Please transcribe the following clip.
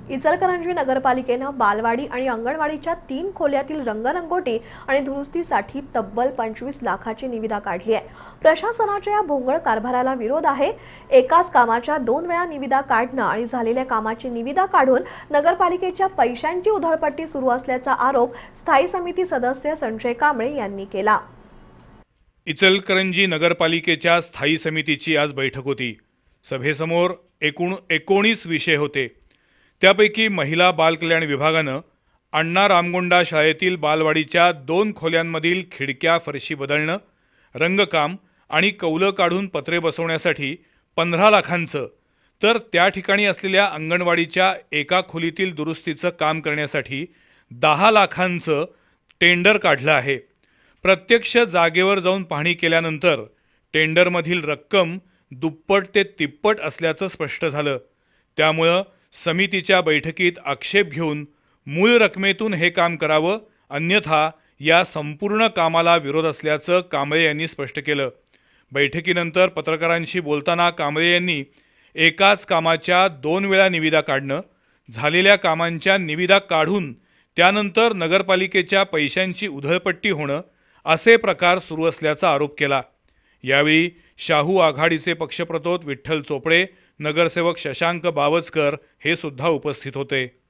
इचलकरंजी नगरपालिकेनं बालवाडी आणि अंगणवाडीच्या 3 खोल्यातील रंगरंगोटी आणि दुरुस्तीसाठी तब्बल 25 लाखाची निविदा काढली आहे। प्रशासनाच्या या भोंगळ कारभाराला विरोध आहे। एकाच कामाच्या 2 वेळा निविदा काढणं आणि झालेल्या कामाची निविदा काढून नगरपालिकेच्या पैशांची उधळपट्टी सुरू असल्याचा आरोप स्थायी समिती सदस्य संजय कांबळे यांनी केला। इचलकरंजी नगरपालिकेच्या स्थायी समितीची आज बैठक होती। सभेसमोर एकूण 19 विषय होते। त्यापैकी महिला बाल कल्याण विभागानं अण्णा रामगोंडा शाळेतील बालवाडीच्या 2 खोल्यांमधील खिडक्या फरशी बदलणं, रंगकाम आणि कौलं काढून पत्रे बसवण्यासाठी 15 लाखांचं, तर त्या ठिकाणी असलेल्या अंगणवाडीच्या एका खोलीतील दुरुस्तीचं काम करण्यासाठी 10 लाखांचं टेंडर काढलं आहे। प्रत्यक्ष जागेवर जाऊन पाहणी केल्यानंतर टेंडरमधील रक्कम दुप्पट ते तिप्पट असल्याचं स्पष्ट झालं। त्यामुळे समितीच्या बैठकीत आक्षेप घेऊन मूळ रकमेतून हे काम करावं, अन्यथा या संपूर्ण कामाला विरोध असल्याचं कांबळे यांनी स्पष्ट केलं। बैठकीनंतर पत्रकारांशी बोलताना कांबळे यांनी एकाच कामाच्या 2 वेळा निविदा काढणं, झालेल्या कामांच्या निविदा काढून त्यानंतर नगरपालिकेच्या पैशांची उधळपट्टी होणं असे प्रकार सुरू असल्याचा आरोप केला। यावेळी शाहू आघाडीचे पक्षप्रतोद विठ्ठल चोपडे, नगरसेवक शशांक बावचकर हे सुद्धा उपस्थित होते।